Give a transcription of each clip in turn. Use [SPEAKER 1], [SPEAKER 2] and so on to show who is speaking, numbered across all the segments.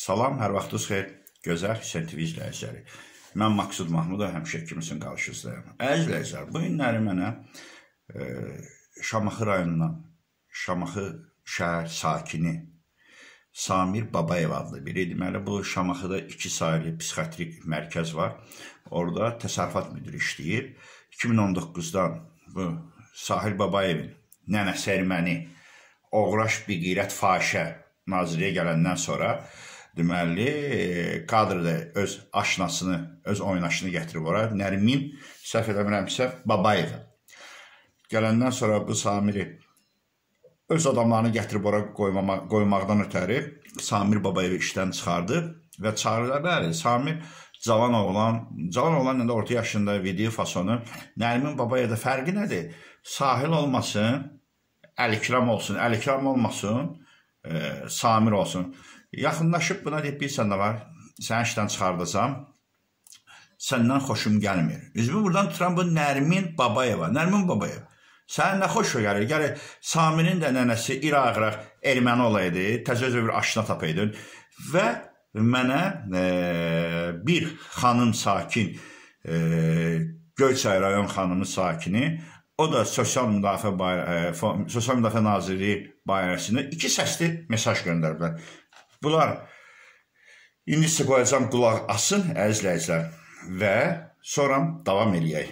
[SPEAKER 1] Salam, hər vaxtınız xeyir, gözəl Hüseyn TV izləyiciləri. Mən Maksud Mahmudov, həmişə kimisinin qarşınızdayım. Əzizləyicilər, bu günləri mənə Şamaxı rayonundan, Şamaxı şəhər sakini Samir Babayev adlı biri. Deməli, bu Şamaxıda 2 sayılı psixiatrik mərkəz var. Orada təsərrüfat müdürü işləyir. 2019-dan bu Sahil Babayevin nənəsi erməni oğraş bir qeyrət fahişə nazirliyə gələndən sonra deməli, kadrda öz aşnasını, öz oynaşını gətirib ora. Nərmin, səhv eləmirəmsə, Babayev. Gələndən sonra bu Samiri öz adamlarını gətirib ora qoymaqdan ötəri Samir Babayevi işdən çıxardı və çağırırlar. Bəli, Samir cavan oğlan da orta yaşında video fasonu. Nərmin Babayevdə fərqi nədir? Sahil olmasın, Əlikram olsun, Əlikram olmasın, Samir olsun. Yaxınlaşıb buna deyib, bilsən nə var, səni işdən çıxardacam, səndən xoşum gəlmir. Üzümü buradan tuturan bu Nərmin Babayeva. Nərmin Babayev, sənin nə xoşu gəlir? Gəlir, Samirin də nənəsi İraq erməni olaydı, təzə-özə bir aşına tapaydın və mənə bir xanım sakin, Göyçay rayon xanımı sakini, o da Sosial Müdafiə Nazirliyi bayirəsində 2 səsli mesaj göndəriblər. Bunlar indi sizə qoyacam, qulaq asın, əzizləyicilər, və sonra davam eləyək.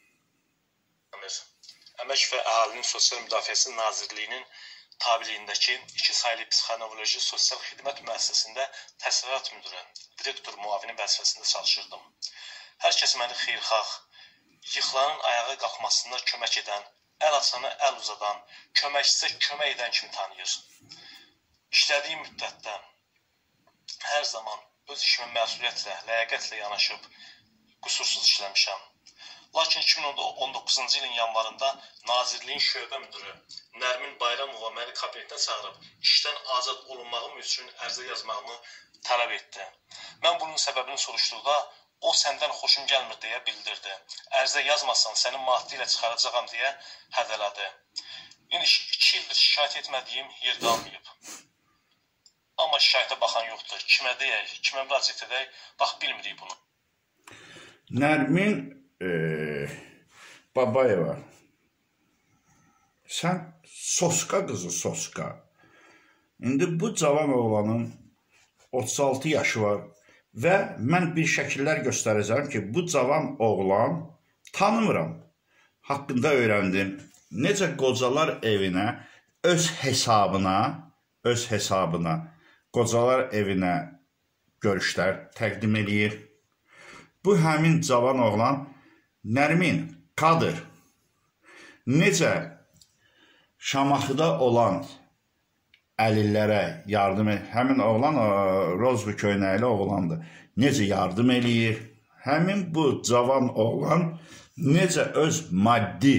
[SPEAKER 2] Əmək və Əhalinin Sosial Müdafiəsi Nazirliyinin tabiliyindəki 2 sayılı psixonevroloji sosial xidmət müəssisəsində təsərrüfat müdürü, direktor müavini vəzifəsində çalışırdım. Hər kəs məni xeyirxah, yıxılanın ayağa qalxmasında kömək edən, əl açana əl uzadan, köməkçisə kömək edən kimi tanıyır. İşlədiyim müddətdə hər zaman öz işimə məsuliyyətlə, ləyaqətlə yanaşıb, qüsursuz işləmişəm. Lakin 2019-cu ilin yanvarında Nazirliyin şöbə müdürü Nərmin Bayramova məni kabinetinə çağırıb, işdən azad olunmağım üçün ərizə yazmağımı tələb etdi. Mən bunun səbəbini soruşduqda, o səndən xoşum gəlmir deyə bildirdi. Ərizə yazmasan səni maddi ilə çıxaracağam deyə hədələdi. İndi 2 ildir şikayət etmədiyim yer qalmayıb. Amma şikayətə baxan yoxdur. Kimə deyək, kimə müraciət edək, bax bilmirik bunu.
[SPEAKER 1] Nərmin Babayeva, sən soska qızı, soska. İndi bu cavan oğlanın 36 yaşı var və mən bir şəkillər göstərəcəm ki, bu cavan oğlan tanımıram. Haqqında öyrəndim. Necə qocalar evinə, öz hesabına, qocalar evinə görüşlər təqdim edir. Bu həmin cavan oğlan Nərmin, kadr, necə Şamaxıda olan əlillərə yardım edir. Həmin oğlan Rozbu köynəkli oğlandır. Necə yardım eləyir. Həmin bu cavan oğlan necə öz maddi,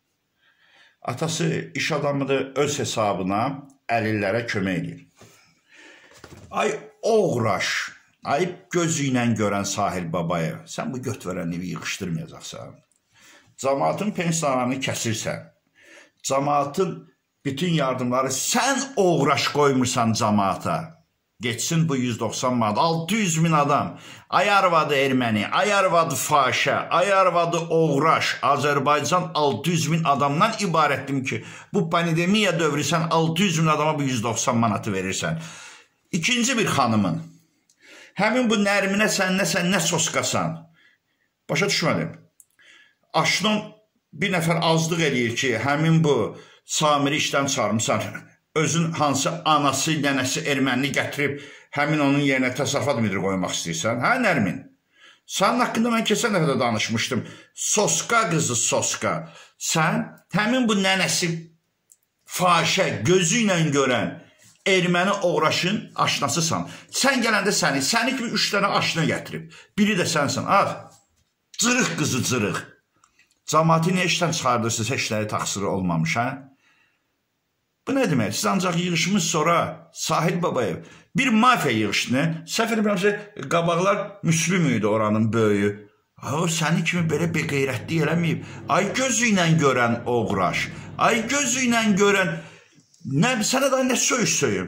[SPEAKER 1] atası iş adamıdır, öz hesabına əlillərə kömək edir. Ay oğraş, ay gözü ilə görən Sahil Babayev, sən bu götverənliyi yığışdırmayacaqsan. Cəmaatın pensiyalarını kəsirsən. Cəmaatın bütün yardımları sən oğraş qoymursan cəmaata. Geçsin bu 190 manat, 600 min adam, ay arvadı erməni, ay arvadı fahişə, ay arvadı oğraş, Azərbaycan 600 min adamdan ibarətdim ki, bu pandemiya dövrü sən 600 min adama bu 190 manatı verirsən. İkinci bir xanımın, həmin bu Nərminə sən nə soskasan, başa düşmədim. Aşnon bir nəfər azlıq eləyir ki, həmin bu Samiri işdən çağırmışsan, özün hansı anası, nənəsi ermənini gətirib, həmin onun yerinə təsərrüfat müdürü qoymaq istəyirsən. Hə, Nərmin? Sənin haqqında mən keçən dəfə də danışmışdım. Soska qızı, soska. Sən həmin bu nənəsi fahişə, gözü ilə görən erməni oğraşın aşnasısan. Sən gələndə səni kimi 3 dənə aşna gətirib. Biri də sənsən. Cırıq qızı, cırıq. Cəmaatı niyə işdən çıxardırsınız, heç nəyi taxsiri olmamış, hə? Bu nə demək? Siz ancaq yığışmış sonra Sahil Babayev bir mafiya yığışını, səhv eləmirəmsə, qabaqlar Müslüm idi oranın böyüyü. O səni kimi belə bir qeyrətli eləməyib. Ay gözü ilə görən oğraş, ay gözü ilə görən, sənə da nə söyüş söyüm?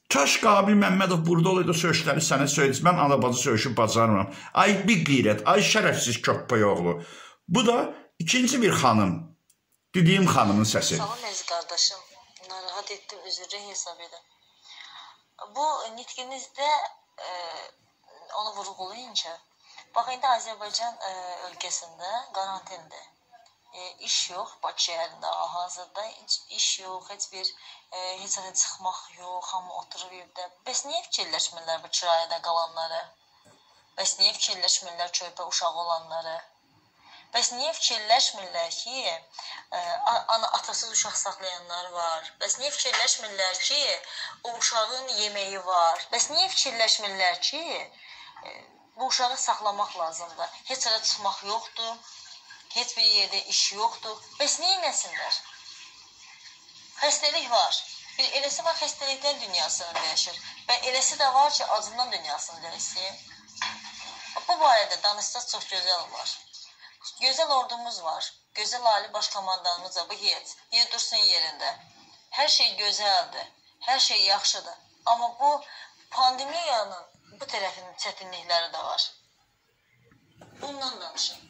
[SPEAKER 1] Kaş Qabil Məmmədov burada olaydı, söyüşləri sənə söylədi. Mən ana-bacı söyüşü bacarmıram. Ay bir qeyrət, ay şərəfsiz köppək oğlu. Bu da ikinci bir xanım. Dediyim xanımın səsi.
[SPEAKER 3] Salam əziz qardaşım. Narahat etdim, üzrə hesab edin. Bu nitqinizdə onu vurğulayın ki, bax indi Azərbaycan ölkəsində karantindir. İş yox, Bakı şəhərində hazırda iş yox, heç yerə çıxmaq yox, hamı oturub evdə. Bəs niyə fikirləşmirlər bu kirayədə qalanları? Bəs niyə fikirləşmirlər körpə uşağı olanları? Bəs niyə fikirləşmirlər ki, atasız uşaq saxlayanlar var? Bəs niyə fikirləşmirlər ki, o uşağın yeməyi var? Bəs niyə fikirləşmirlər ki, bu uşağı saxlamaq lazımdır? Heç yerə çıxmaq yoxdur. Heç bir yerdə iş yoxdur. Bəs niyə eləsinlər? Xəstəlik var. Eləsi var, xəstəlikdən dünyasını dəyişir. Və eləsi də var ki, acından dünyasını dəyişsin. Bu barədə danışsaq çox gözəl var. Gözəl ordumuz var. Gözəl Ali Baş Komandanımız var. Bu yer dursun yerində. Hər şey gözəldir. Hər şey yaxşıdır. Amma bu pandemiyanın bu tərəfinin çətinlikləri də var. Bundan danışın.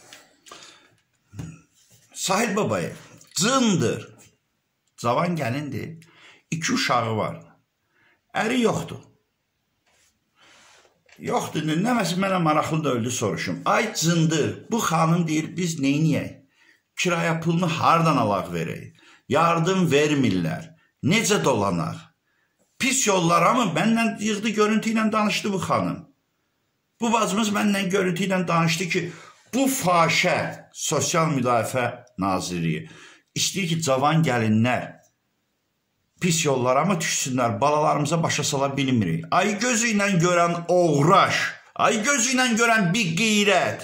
[SPEAKER 1] Sahil Babayev cındır. Cavan gəlindir. 2 uşağı var. Əri yoxdur. Yoxdur. Nəməsi mənə maraqlı da öldü soruşum. Ay cındır. Bu xanım deyir biz neyniyək? Kiraya pulunu hardan alaq verək? Yardım vermirlər. Necə dolanaq? Pis yollara mı? Məndən yığdı görüntü ilə danışdı bu xanım. Bu bacımız məndən görüntü ilə danışdı ki, bu faşə Sosial Müdafiə Nazirliyi istəyir ki, cavan gəlinlər pis yollara mı düşsünlər, balalarımıza başa sala bilmirik. Ay gözü ilə görən oğraş, ay gözü ilə görən bir qeyrət.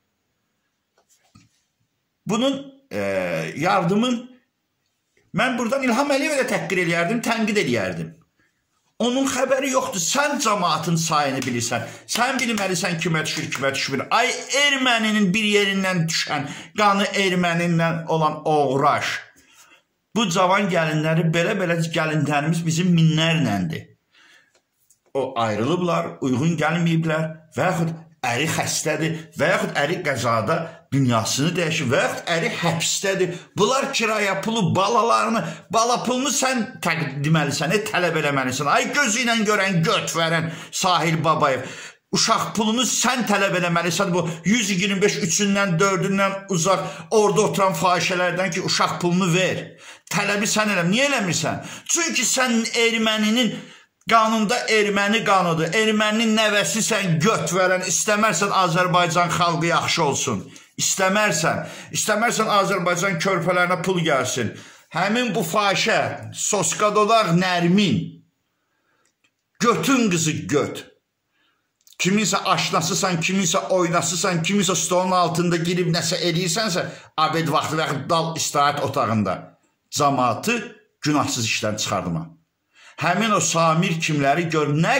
[SPEAKER 1] Bunun yardımın mən buradan İlham Əliyevə də təhqir eləyərdim, tənqid eləyərdim. Onun xəbəri yoxdur. Sən cəmaatın sayını bilirsən. Sən bilməlisən kimə düşür, kimə düşmür. Ay erməninin bir yerindən düşən, qanı ermənindən olan oğraş. Bu cavan gəlinləri belə gəlinlərimiz bizim minlərləndir. O ayrılıblar, uyğun gəlməyiblər və yaxud əri xəstədir və yaxud əri qəzada dünyasını dəyişir və yaxud əri həbsdədir. Bunlar kiraya pulu, balalarını, bala pulunu sən deməlisən, tələb eləməlisən. Ay gözü ilə görən, göt verən Sahil Babayev. Uşaq pulunu sən tələb eləməlisən. Bu 125 3-dən 4-dən uzaq orada oturan fahişələrdən ki, uşaq pulunu ver. Tələbi sən eləmə. Niyə eləmirsən? Çünki sən erməninin qanunda erməni qanudur. Erməninin nəvəsi sən göt verən, istəmərsən Azərbaycan xalqı yaxşı olsun. İstəmərsən Azərbaycan körpələrinə pul gəlsin. Həmin bu fahişə, soskadodaq Nərmin, götün qızı göt. Kiminsə aşnasısan, kiminsə oynasısan, kiminsə stolun altında girib nəsə eləyirsənsə, abed vaxtı və dal istirahət otağında cəmaatı günahsız işdən çıxardıma. Həmin o Samir kimləri gör, nə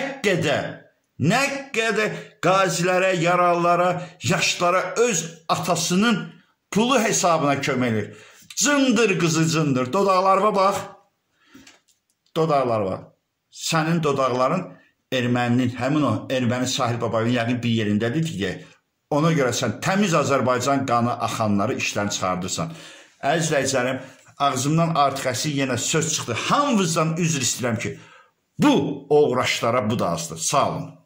[SPEAKER 1] qədər qazilərə, yaralılara, yaşlara öz atasının pulu hesabına kömək edir. Cındır qızı cındır. Dodaqlarına bax. Dodaqlar var. Sənin dodaqların erməninin, həmin o erməni Sahil Babayevin yəqin bir yerindədir ki, ona görə sən təmiz Azərbaycan qanı axanları işdən çıxardırsan. Əzizləyicilərim, ağzımdan artıq əsil yenə söz çıxdı. Hamınızdan üzr istəyirəm ki, bu uğraşlara bu da azdır. Sağ olun.